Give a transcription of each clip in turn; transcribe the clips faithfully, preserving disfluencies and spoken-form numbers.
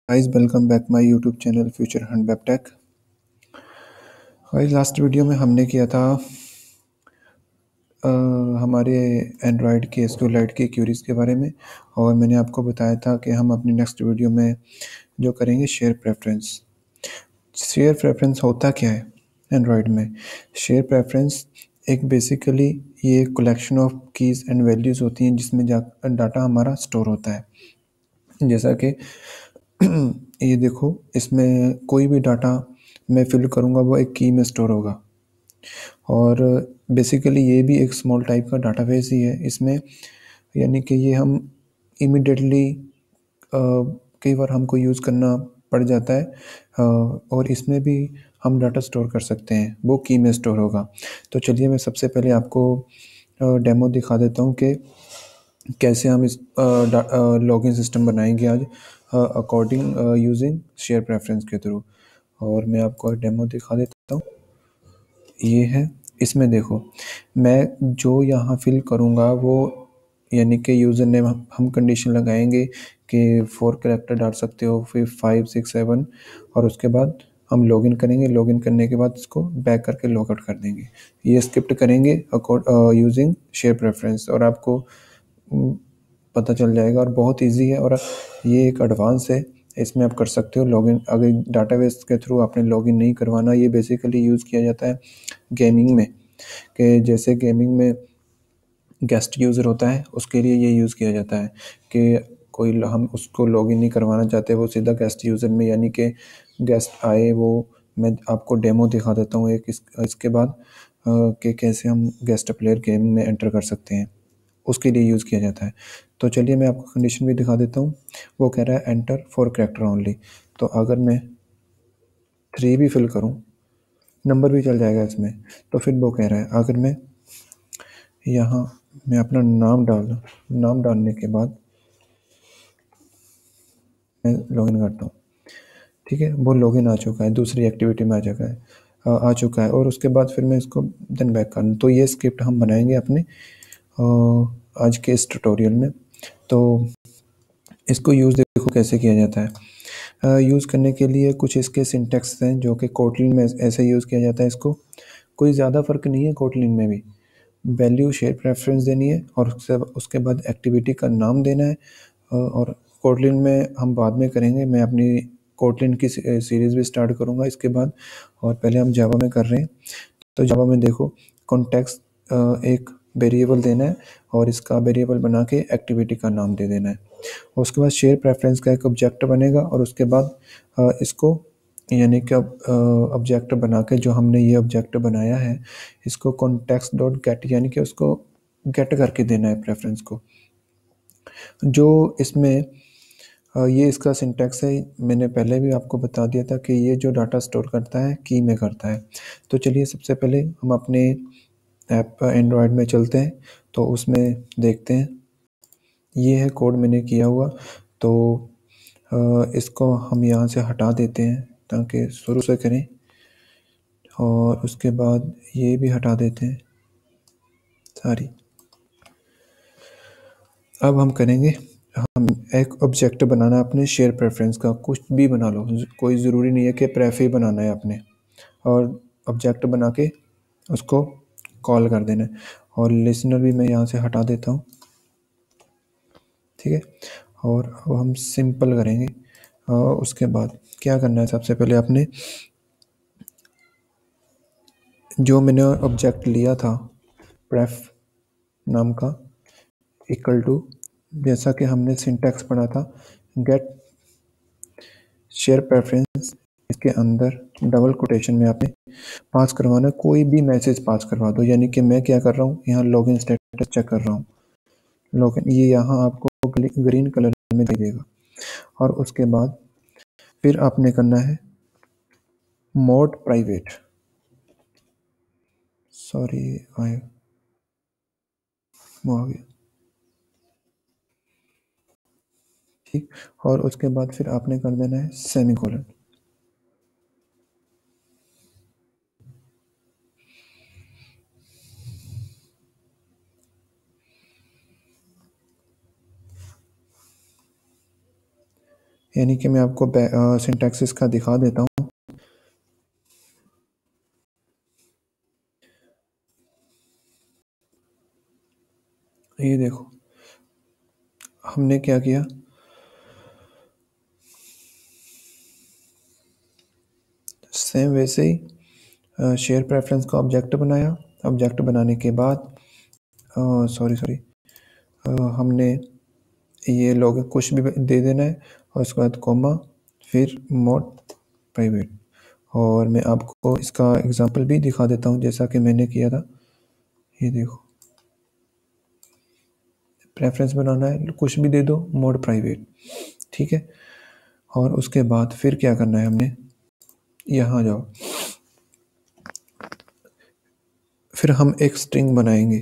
Guys welcome back my YouTube channel future hunt web tech. Guys last video में हमने किया था अ, हमारे एंड्रॉयड के एसक्यूएलाइट की क्यूरीज के बारे में, और मैंने आपको बताया था कि हम अपनी नेक्स्ट वीडियो में जो करेंगे शेयर प्रेफरेंस। शेयर प्रेफरेंस होता क्या है एंड्रॉयड में? शेयर प्रेफरेंस एक बेसिकली ये collection of keys and values होती हैं जिसमें जा डाटा हमारा स्टोर होता है। जैसा कि ये देखो, इसमें कोई भी डाटा मैं फिल करूँगा वो एक की में स्टोर होगा, और बेसिकली ये भी एक स्मॉल टाइप का डाटाबेस ही है इसमें। यानी कि ये हम इमिडिएटली कई बार हमको यूज़ करना पड़ जाता है, अ, और इसमें भी हम डाटा स्टोर कर सकते हैं, वो की में स्टोर होगा। तो चलिए मैं सबसे पहले आपको डेमो दिखा देता हूँ कि कैसे हम इस लॉगिन सिस्टम बनाएंगे आज अकॉर्डिंग यूजिंग शेयर प्रेफरेंस के थ्रू। और मैं आपको डेमो दिखा देता हूँ। ये है, इसमें देखो मैं जो यहाँ फिल करूँगा वो, यानी कि यूज़र नेम हम कंडीशन लगाएंगे कि फोर करेक्टर डाल सकते हो, फिर फाइव सिक्स सेवन, और उसके बाद हम लॉगिन करेंगे। लॉगिन करने के बाद इसको बैक करके लॉग आउट कर देंगे। ये स्क्रिप्ट करेंगे अकॉर्ड यूजिंग शेयर प्रेफरेंस, और आपको उम, पता चल जाएगा। और बहुत इजी है, और ये एक एडवांस है, इसमें आप कर सकते हो लॉगिन। अगर डाटाबेस के थ्रू आपने लॉगिन नहीं करवाना, ये बेसिकली यूज़ किया जाता है गेमिंग में, कि जैसे गेमिंग में गेस्ट यूज़र होता है उसके लिए ये यूज़ किया जाता है कि कोई हम उसको लॉगिन नहीं करवाना चाहते, वो सीधा गेस्ट यूज़र में, यानी कि गेस्ट आए वो, मैं आपको डेमो दिखा देता हूँ एक इस, इसके बाद अ, कि कैसे हम गेस्ट प्लेयर गेम में एंटर कर सकते हैं, उसके लिए यूज़ किया जाता है। तो चलिए मैं आपको कंडीशन भी दिखा देता हूँ। वो कह रहा है एंटर फॉर करेक्टर ओनली। तो अगर मैं थ्री भी फिल करूँ, नंबर भी चल जाएगा इसमें। तो फिर वो कह रहा है अगर मैं यहाँ मैं अपना नाम डाल दूँ, नाम डालने के बाद मैं लॉगिन करता हूँ। ठीक है, वो लॉगिन आ चुका है, दूसरी एक्टिविटी में आ चुका है, आ, आ चुका है। और उसके बाद फिर मैं इसको देन बैक कर दूँ। तो ये स्क्रिप्ट हम बनाएंगे अपने आ, आज के इस ट्यूटोरियल में। तो इसको यूज़ देखो कैसे किया जाता है। यूज़ करने के लिए कुछ इसके सिंटेक्स हैं जो कि कोटलिन में ऐसे यूज़ किया जाता है। इसको कोई ज़्यादा फ़र्क नहीं है कोटलिन में भी। वैल्यू शेयर प्रेफरेंस देनी है, और उससे उसके बाद एक्टिविटी का नाम देना है। अ, और कोटलिन में हम बाद में करेंगे, मैं अपनी कोटलिन की सीरीज़ भी स्टार्ट करूँगा इसके बाद। और पहले हम जावा में कर रहे हैं। तो जावा में देखो कॉन्टेक्स्ट एक वेरिएबल देना है, और इसका वेरिएबल बना के एक्टिविटी का नाम दे देना है। और उसके बाद शेयर प्रेफरेंस का एक ऑब्जेक्ट बनेगा, और उसके बाद अ, इसको, यानी कि ऑब्जेक्ट बना के जो हमने ये ऑब्जेक्ट बनाया है इसको कॉन्टेक्स्ट डॉट गेट, यानी कि उसको गेट करके देना है प्रेफरेंस को। जो इसमें अ, ये इसका सिंटैक्स है, मैंने पहले भी आपको बता दिया था कि ये जो डाटा स्टोर करता है की में करता है। तो चलिए सबसे पहले हम अपने ऐप एंड्रॉयड में चलते हैं, तो उसमें देखते हैं। ये है कोड मैंने किया हुआ। तो अ, इसको हम यहाँ से हटा देते हैं ताकि शुरू से करें, और उसके बाद ये भी हटा देते हैं सारी। अब हम करेंगे, हम एक ऑब्जेक्ट बनाना है अपने शेयर प्रेफरेंस का, कुछ भी बना लो, कोई ज़रूरी नहीं है कि प्रेफ ही बनाना है आपने। और ऑब्जेक्ट बना के उसको कॉल कर देना है। और लिसनर भी मैं यहाँ से हटा देता हूँ। ठीक है, और अब हम सिंपल करेंगे। और उसके बाद क्या करना है, सबसे पहले आपने जो मैंने ऑब्जेक्ट लिया था प्रेफ नाम का, इक्वल टू, जैसा कि हमने सिंटैक्स पढ़ा था, गेट शेयर प्रेफरेंस, इसके अंदर डबल कोटेशन में आपने पास करवाना, कोई भी मैसेज पास करवा दो। यानी कि मैं क्या कर रहा हूँ, यहाँ लॉगिन स्टेटस चेक कर रहा हूँ। लॉगिन ये यहाँ आपको ग्रीन कलर में दे देगा। और उसके बाद फिर आपने करना है मोड प्राइवेट, सॉरी आए वो आ गया। ठीक, और उसके बाद फिर आपने कर देना है सेमीकोलन। यानी कि मैं आपको सिंटैक्स इसका दिखा देता हूँ। ये देखो हमने क्या किया, सेम वैसे ही शेयर प्रेफरेंस का ऑब्जेक्ट बनाया। ऑब्जेक्ट बनाने के बाद सॉरी सॉरी हमने ये लॉग कुछ भी दे देना है और उसके बाद कॉमा फिर मोड प्राइवेट। और मैं आपको इसका एग्जांपल भी दिखा देता हूँ जैसा कि मैंने किया था। ये देखो प्रेफरेंस बनाना है, कुछ भी दे दो, मोड प्राइवेट, ठीक है। और उसके बाद फिर क्या करना है हमने, यहाँ जाओ, फिर हम एक स्ट्रिंग बनाएंगे।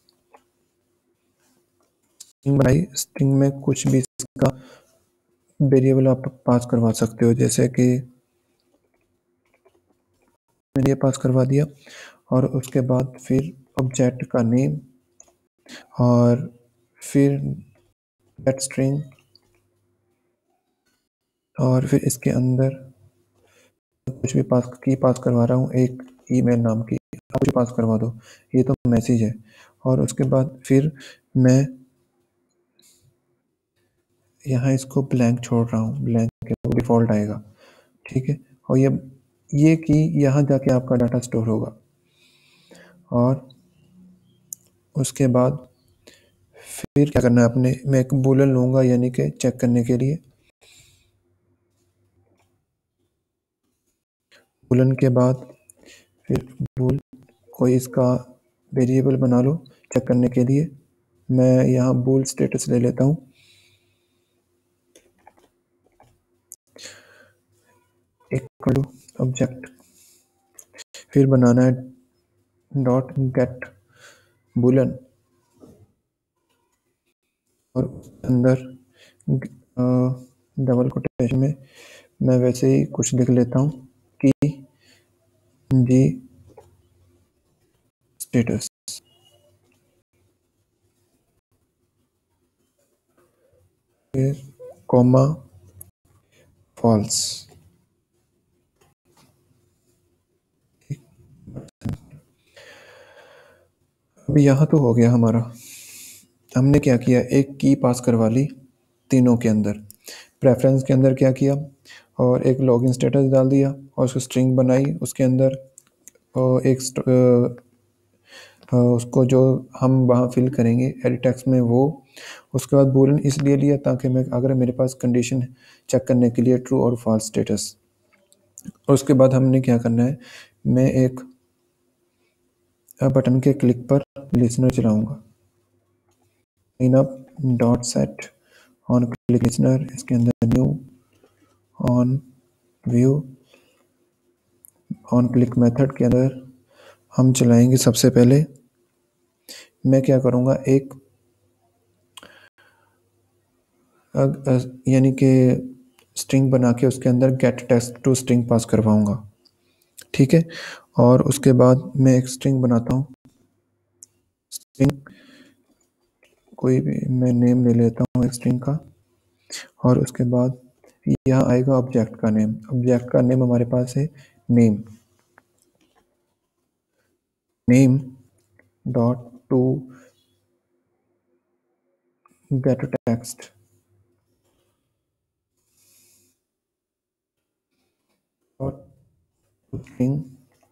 स्ट्रिंग बनाई, स्ट्रिंग में कुछ भी इसका वेरिएबल आप पास करवा सकते हो, जैसे कि मैंने ये पास करवा दिया। और उसके बाद फिर ऑब्जेक्ट का नेम और फिर गेट स्ट्रिंग और फिर इसके अंदर कुछ भी पास की पास करवा रहा हूँ, एक ईमेल नाम की, आप कुछ पास करवा दो, ये तो मैसेज है। और उसके बाद फिर मैं यहाँ इसको ब्लैंक छोड़ रहा हूँ, ब्लैंक के डिफ़ॉल्ट आएगा, ठीक है। और ये ये कि यहाँ जाके आपका डाटा स्टोर होगा। और उसके बाद फिर क्या करना है आपने, मैं एक बूलन लूँगा यानी कि चेक करने के लिए। बूलन के बाद फिर बूल कोई इसका वेरिएबल बना लो चेक करने के लिए। मैं यहाँ बूल स्टेटस ले लेता हूँ। एक करो ऑब्जेक्ट, फिर बनाना है डॉट गेट बूलन और अंदर डबल कोटेशन में मैं वैसे ही कुछ लिख लेता हूँ कि जी स्टेटस, फिर कॉमा फॉल्स। अभी यहाँ तो हो गया हमारा। हमने क्या किया, एक की पास करवा ली तीनों के अंदर, प्रेफरेंस के अंदर क्या किया और एक लॉगिन स्टेटस डाल दिया और उसको स्ट्रिंग बनाई उसके अंदर और एक अ, उसको जो हम वहाँ फिल करेंगे एडिट टेक्स्ट में वो। उसके बाद बूलियन इसलिए लिया ताकि मैं अगर मेरे पास कंडीशन चेक करने के लिए ट्रू और फॉल्स स्टेटस। और उसके बाद हमने क्या करना है, मैं एक बटन के क्लिक पर लिसनर चलाऊंगा, in up dot set on click listener, इसके अंदर new on view on click method के अंदर हम चलाएंगे। सबसे पहले मैं क्या करूँगा, एक यानी कि स्ट्रिंग बना के उसके अंदर get text to string pass करवाऊँगा, ठीक है। और उसके बाद मैं एक स्ट्रिंग बनाता हूँ, स्ट्रिंग कोई भी मैं नेम ले लेता हूँ एक स्ट्रिंग का। और उसके बाद यहाँ आएगा ऑब्जेक्ट का नेम, ऑब्जेक्ट का नेम हमारे पास है name, name dot to get text dot string.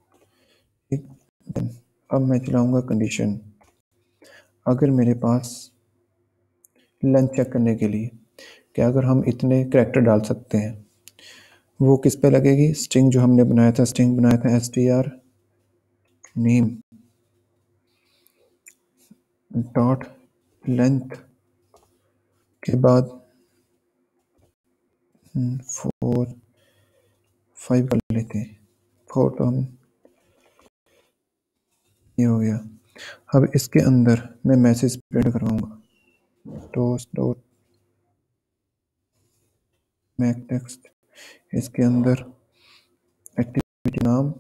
अब मैं चलाऊंगा कंडीशन, अगर मेरे पास लेंथ चेक करने के लिए कि अगर हम इतने कैरेक्टर डाल सकते हैं, वो किस पे लगेगी, स्ट्रिंग जो हमने बनाया था, स्ट्रिंग बनाया था S T R name dot length के बाद फोर फाइव कर लेते हैं, फोर तो हम ये हो गया। अब इसके अंदर मैं मैसेज प्रिंट करवाऊंगा, टोस्ट डॉट मैक टेक्स्ट, इसके अंदर एक्टिविटी नाम,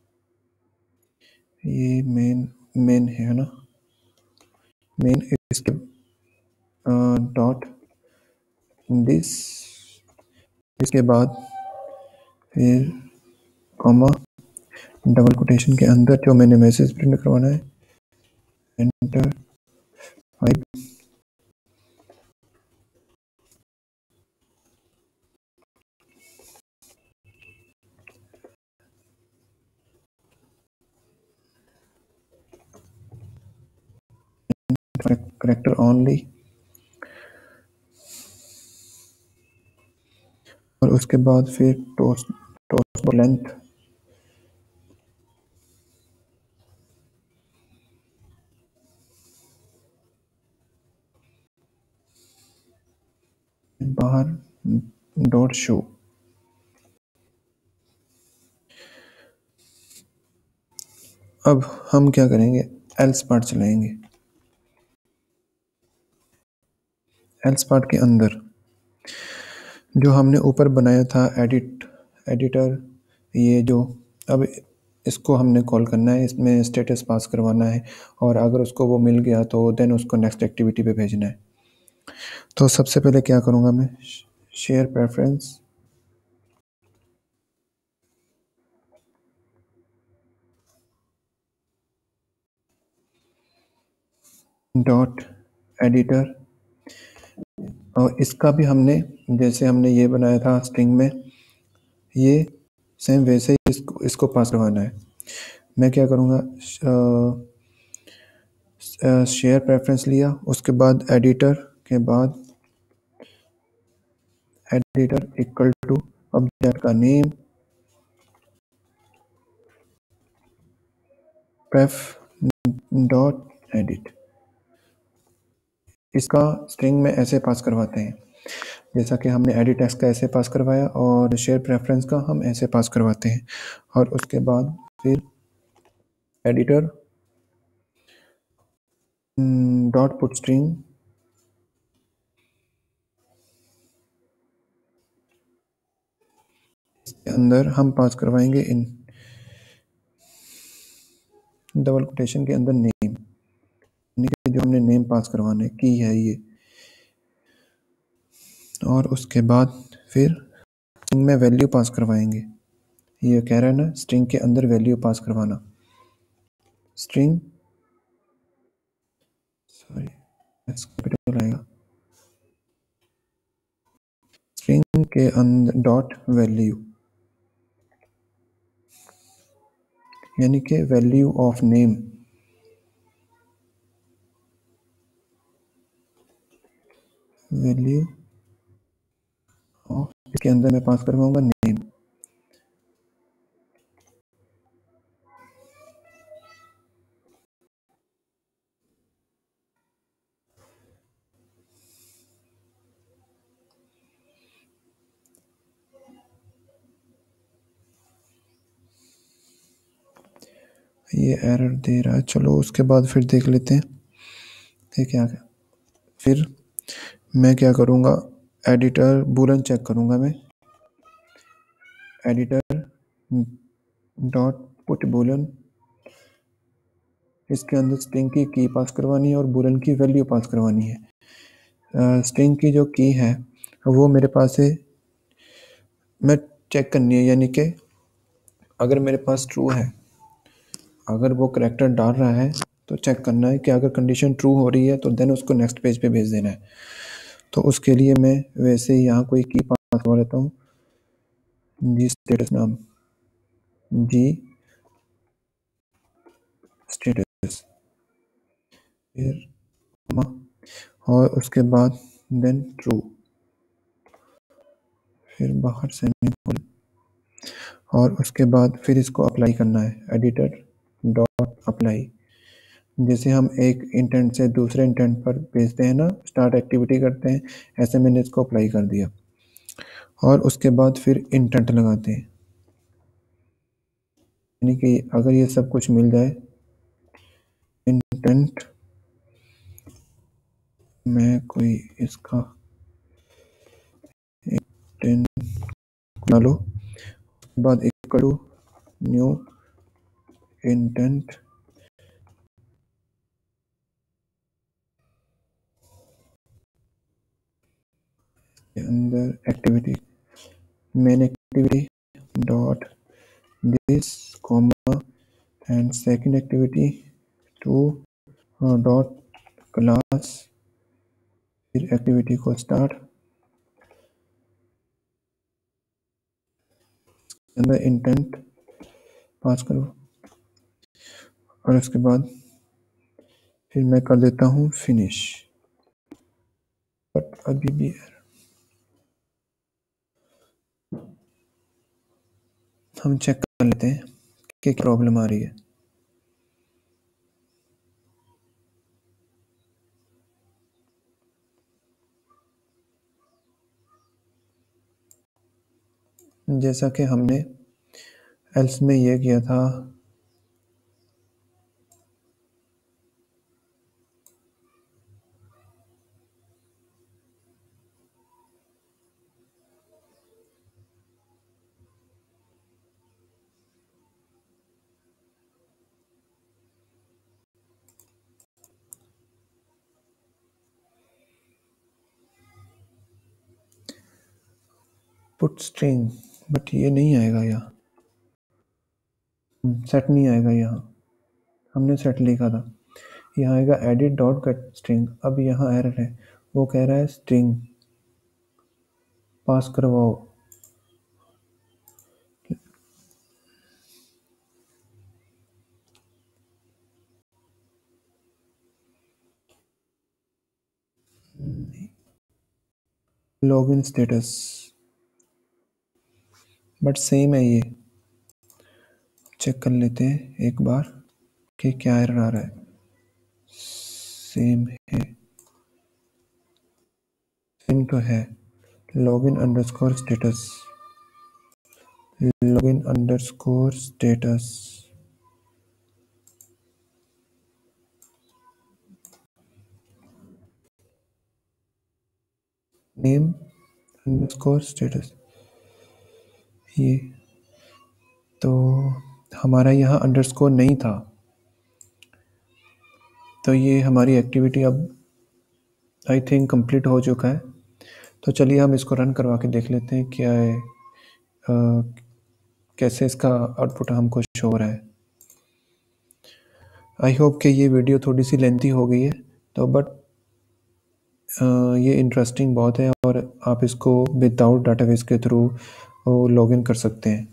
ये मेन मेन है ना, मेन, इसके डॉट दिस इसके बाद फिर कॉमा, डबल कोटेशन के अंदर जो मैंने मैसेज प्रिंट करवाना है, एंटर फाइव, करेक्टर ओनली, और उसके बाद फिर टोस्ट टोस्ट लेंथ, बाहर डॉट शो। अब हम क्या करेंगे, एल्स पार्ट चलाएंगे। एल्स पार्ट के अंदर जो हमने ऊपर बनाया था एडिट एडिटर, ये जो, अब इसको हमने कॉल करना है, इसमें स्टेटस पास करवाना है, और अगर उसको वो मिल गया तो देन उसको नेक्स्ट एक्टिविटी पे भेजना है। तो सबसे पहले क्या करूँगा मैं, शेयर प्रेफरेंस, डॉट एडिटर, और इसका भी हमने, जैसे हमने ये बनाया था स्ट्रिंग में, ये सेम वैसे ही इसको इसको पास करवाना है। मैं क्या करूँगा, शेयर प्रेफरेंस लिया, उसके बाद एडिटर के बाद एडिटर इक्वल टू ऑब्जेक्ट का नेम, pref डॉट एडिट। इसका स्ट्रिंग में ऐसे पास करवाते हैं जैसा कि हमने एडिट टेक्स्ट का ऐसे पास करवाया, और शेयर प्रेफरेंस का हम ऐसे पास करवाते हैं। और उसके बाद फिर एडिटर डॉट पुट स्ट्रिंग, इसके अंदर हम पास करवाएंगे इन डबल कोटेशन के अंदर नेम, यानी कि जो हमने नेम पास करवाना है, की है ये। और उसके बाद फिर स्ट्रिंग में वैल्यू पास करवाएंगे, ये कह रहा है ना स्ट्रिंग के अंदर वैल्यू पास करवाना। स्ट्रिंग, सॉरी कैपिटल आएगा, स्ट्रिंग के अंदर डॉट वैल्यू, यानी कि value of name, value of, इसके अंदर मैं पास करवाऊंगा नेम। ये एरर दे रहा है, चलो उसके बाद फिर देख लेते हैं ठीक है। फिर मैं क्या करूँगा, एडिटर बूलन चेक करूँगा मैं, एडिटर डॉट पुट बूलन, इसके अंदर स्ट्रिंग की की पास करवानी है और बूलन की वैल्यू पास करवानी है। स्ट्रिंग की जो की है वो मेरे पास है, मैं चेक करनी है, यानी कि अगर मेरे पास ट्रू है, अगर वो करेक्टर डाल रहा है तो चेक करना है कि अगर कंडीशन ट्रू हो रही है तो देन उसको नेक्स्ट पेज पे भेज देना है। तो उसके लिए मैं वैसे ही यहाँ कोई की पास करवा लेता हूँ, जी स्टेटस नाम, जी स्टेटस, फिर और उसके बाद देन ट्रू, फिर बाहर सेमीकोलन, और उसके बाद फिर इसको अप्लाई करना है, एडिटर डॉट अप्लाई। जैसे हम एक इंटेंट से दूसरे इंटेंट पर भेजते हैं ना, स्टार्ट एक्टिविटी करते हैं, ऐसे मैंने इसको अप्लाई कर दिया। और उसके बाद फिर इंटेंट लगाते हैं, यानी कि अगर ये सब कुछ मिल जाए, इंटेंट में कोई इसका इंटेंट बना लो, उसके बाद इक्वल टू न्यू इंटेंट, के अंदर activity main activity dot this comma and second activity to dot class, फिर एक्टिविटी को स्टार्ट, अंदर इंटेंट पास करो और उसके बाद फिर मैं कर देता हूँ फिनिश। बट अभी भी हम चेक कर लेते हैं कि क्या प्रॉब्लम आ रही है। जैसा कि हमने एल्स में ये किया था, पुट स्ट्रिंग, बट ये नहीं आएगा यहाँ, सेट नहीं आएगा यहाँ, हमने सेट लिखा था, यहाँ आएगा एडिट डॉट गेट स्ट्रिंग। अब यहाँ एरर है, वो कह रहा है स्ट्रिंग पास करवाओ। लॉगिन स्टेटस, बट सेम है, ये चेक कर लेते हैं एक बार कि क्या एरर आ रहा है। सेम है, सेम तो है। Login underscore status, login underscore status, name underscore status, ये तो हमारा यहाँ अंडरस्कोर नहीं था, तो ये हमारी एक्टिविटी अब आई थिंक कंप्लीट हो चुका है। तो चलिए हम इसको रन करवा के देख लेते हैं क्या है, आ, कैसे इसका आउटपुट हमको शो हो रहा है। आई होप कि ये वीडियो थोड़ी सी लेंथी हो गई है, तो बट ये इंटरेस्टिंग बहुत है और आप इसको विदाउट डाटाबेस के थ्रू लॉगिन कर सकते हैं।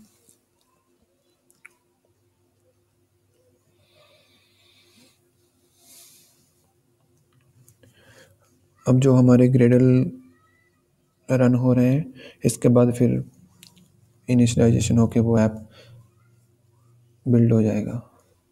अब जो हमारे ग्रेडल रन हो रहे हैं, इसके बाद फिर इनिशियलाइजेशन होके वो ऐप बिल्ड हो जाएगा।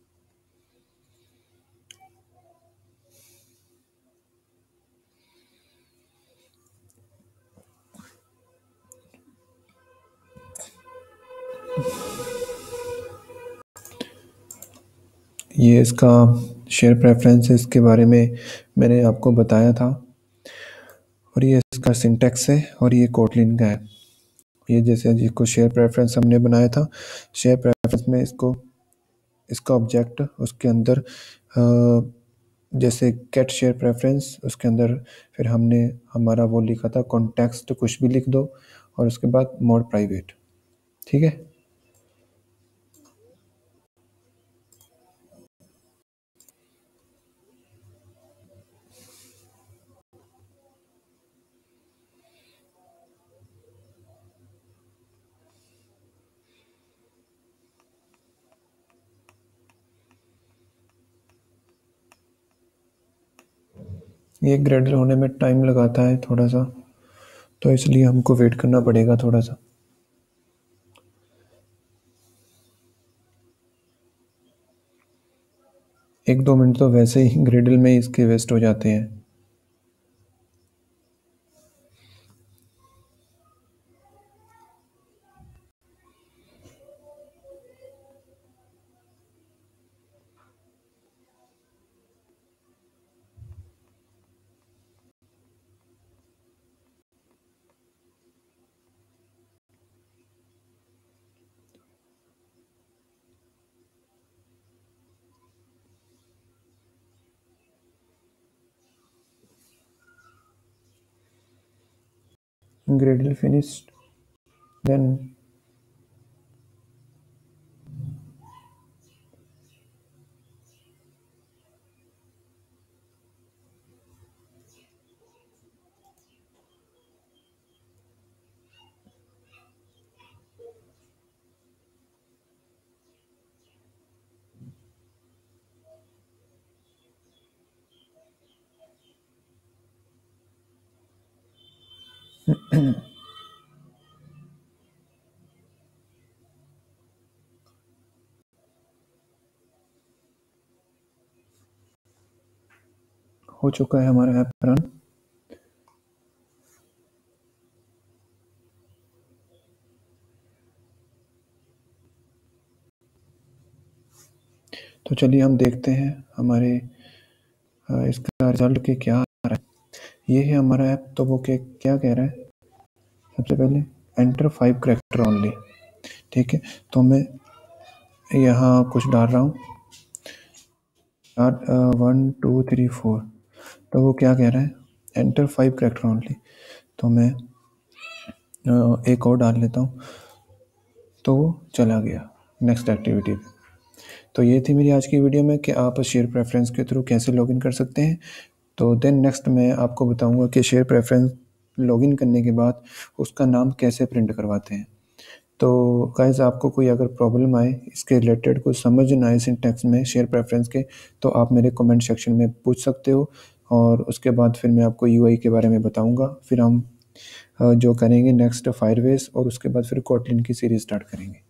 ये इसका शेयर प्रेफरेंसेस के बारे में मैंने आपको बताया था, और ये इसका सिंटैक्स है और ये कोटलिन का है। ये जैसे जिसको शेयर प्रेफरेंस हमने बनाया था, शेयर प्रेफरेंस में इसको इसका ऑब्जेक्ट उसके अंदर अ, जैसे गेट शेयर प्रेफरेंस, उसके अंदर फिर हमने हमारा वो लिखा था कॉन्टेक्स्ट, कुछ भी लिख दो और उसके बाद मोड प्राइवेट। ठीक है, ये ग्रेडल होने में टाइम लगाता है थोड़ा सा, तो इसलिए हमको वेट करना पड़ेगा थोड़ा सा। एक दो मिनट तो वैसे ही ग्रेडल में इसके वेस्ट हो जाते हैं। ग्रेडल फिनिश्ड, देन हो चुका है हमारा ऐप रन। तो चलिए हम देखते हैं हमारे इसका रिजल्ट के क्या आ रहा है। ये है हमारा ऐप। तो वो क्या क्या कह रहा है, सबसे पहले एंटर फाइव करेक्टर ओनली। ठीक है, तो मैं यहाँ कुछ डाल रहा हूँ, वन टू थ्री फोर। तो वो क्या कह रहा है, एंटर फाइव करेक्टर ओनली। तो मैं आ, एक और डाल लेता हूँ, तो वो चला गया नेक्स्ट एक्टिविटी पे। तो ये थी मेरी आज की वीडियो में कि आप शेयर प्रेफरेंस के थ्रू कैसे लॉगिन कर सकते हैं। तो देन नेक्स्ट मैं आपको बताऊंगा कि शेयर प्रेफरेंस लॉगिन करने के बाद उसका नाम कैसे प्रिंट करवाते हैं। तो गाइस, आपको कोई अगर प्रॉब्लम आए इसके रिलेटेड, कुछ समझ ना आए सिंटैक्स में शेयर प्रेफरेंस के, तो आप मेरे कमेंट सेक्शन में पूछ सकते हो। और उसके बाद फिर मैं आपको यूआई के बारे में बताऊंगा। फिर हम जो करेंगे नेक्स्ट फायरबेस, और उसके बाद फिर कोटलिन की सीरीज़ स्टार्ट करेंगे।